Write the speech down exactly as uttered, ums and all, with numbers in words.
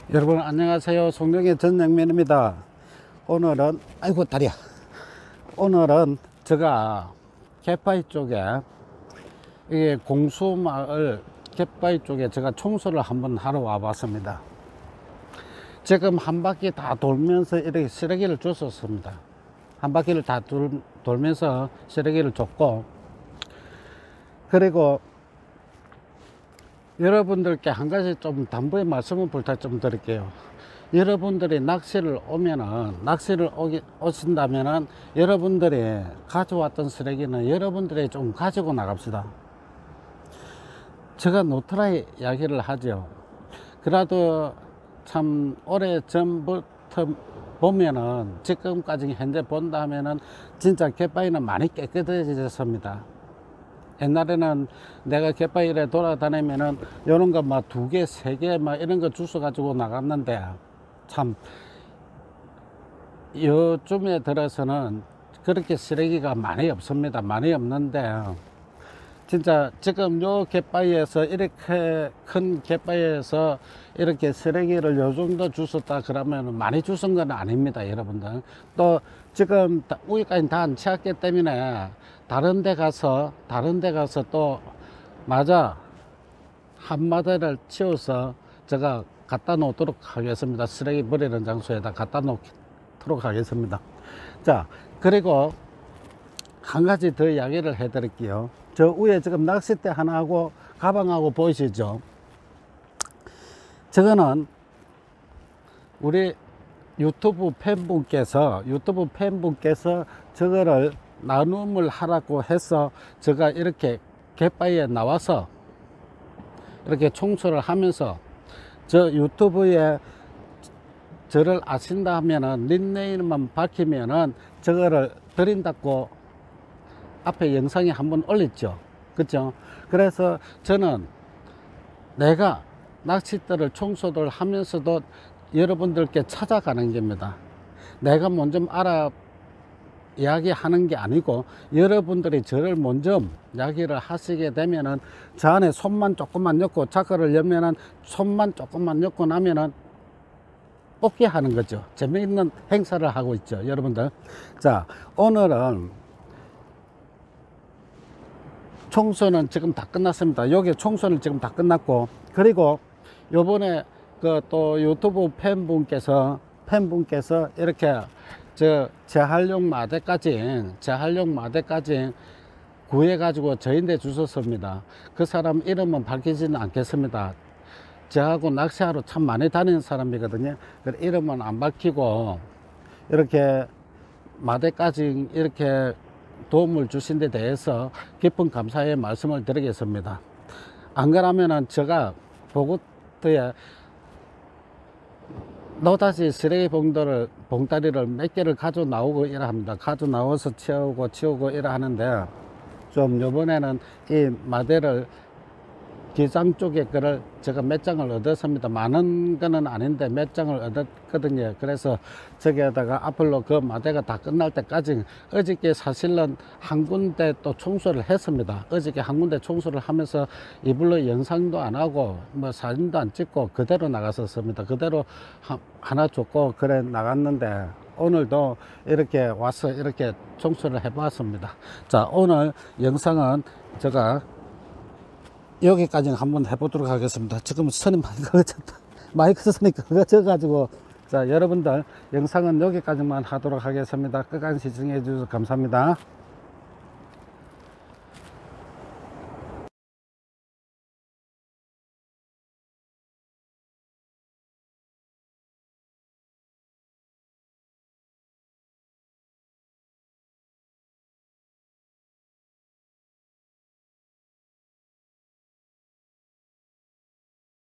여러분 안녕하세요. 송정의 전영민입니다. 오늘은 아이고 다리야. 오늘은 제가 갯바위 쪽에 이게 공수마을 갯바위 쪽에 제가 청소를 한번 하러 와봤습니다. 지금 한 바퀴 다 돌면서 이렇게 쓰레기를 줬었습니다. 한 바퀴를 다 돌, 돌면서 쓰레기를 줬고, 그리고 여러분들께 한 가지 좀 당부의 말씀을 부탁 좀 드릴게요. 여러분들이 낚시를 오면은, 낚시를 오기, 오신다면은, 여러분들이 가져왔던 쓰레기는 여러분들이 좀 가지고 나갑시다. 제가 노트라이 이야기를 하죠. 그래도 참 오래 전부터 보면은, 지금까지 현재 본다면은, 진짜 갯바위는 많이 깨끗해졌습니다. 옛날에는 내가 갯바위에 돌아다니면은 이런 거 막 두 개, 세 개 막 이런 거 주워 가지고 나갔는데, 참 요즘에 들어서는 그렇게 쓰레기가 많이 없습니다. 많이 없는데, 진짜 지금 요 갯바위에서 이렇게 큰 갯바위에서 이렇게 쓰레기를 요 정도 주웠다 그러면 많이 주운 건 아닙니다, 여러분들. 또 지금 우기까지 다 안 채웠기 때문에 다른 데 가서 다른 데 가서 또 맞아 한 마대를 치워서 제가 갖다 놓도록 하겠습니다. 쓰레기 버리는 장소에다 갖다 놓도록 하겠습니다. 자, 그리고 한 가지 더 이야기를 해 드릴게요. 저 위에 지금 낚싯대 하나 하고 가방하고 보이시죠? 저거는 우리 유튜브 팬분께서 유튜브 팬분께서 저거를 나눔을 하라고 해서 제가 이렇게 갯바위에 나와서 이렇게 청소를 하면서, 저 유튜브에 저를 아신다 하면은 닉네임만 밝히면은 저거를 드린다고 앞에 영상에 한번 올렸죠. 그죠? 그래서 저는 내가 낚싯대를 청소를 하면서도 여러분들께 찾아가는 겁니다. 내가 먼저 알아 이야기하는 게 아니고, 여러분들이 저를 먼저 이야기를 하시게 되면은 저 안에 손만 조금만 넣고, 자크를 열면은 손만 조금만 넣고 나면은 뽑기 하는 거죠. 재미있는 행사를 하고 있죠, 여러분들. 자, 오늘은 청소는 지금 다 끝났습니다. 여기 청소는 지금 다 끝났고, 그리고 요번에 그 또 유튜브 팬분께서 팬분께서 이렇게 저 재활용 마대까지 재활용 마대까지 구해 가지고 저희한테 주셨습니다. 그 사람 이름은 밝히지는 않겠습니다. 저하고 낚시하러 참 많이 다니는 사람이거든요. 그 이름은 안 밝히고 이렇게 마대까지 이렇게 도움을 주신 데 대해서 깊은 감사의 말씀을 드리겠습니다. 안 그러면은 제가 보고터에 노다지 쓰레기 봉도를, 봉다리를 몇 개를 가져 나오고 이래 합니다. 가져 나와서 치우고 치우고 이래 하는데, 좀 요번에는 이 마대를 기장 쪽에 거를 제가 몇 장을 얻었습니다. 많은 거는 아닌데 몇 장을 얻었거든요. 그래서 저기에다가 앞으로 그 마대가 다 끝날 때까지, 어저께 사실은 한 군데 또 청소를 했습니다. 어저께 한 군데 청소를 하면서 이불로 영상도 안 하고 뭐 사진도 안 찍고 그대로 나갔었습니다. 그대로 하, 하나 줬고 그래 나갔는데, 오늘도 이렇게 와서 이렇게 청소를 해 봤습니다. 자, 오늘 영상은 제가 여기까지 한번 해보도록 하겠습니다. 지금 선이 많이 커졌다. 마이크 선이 커져가지고. 자, 여러분들 영상은 여기까지만 하도록 하겠습니다. 끝까지 시청해 주셔서 감사합니다.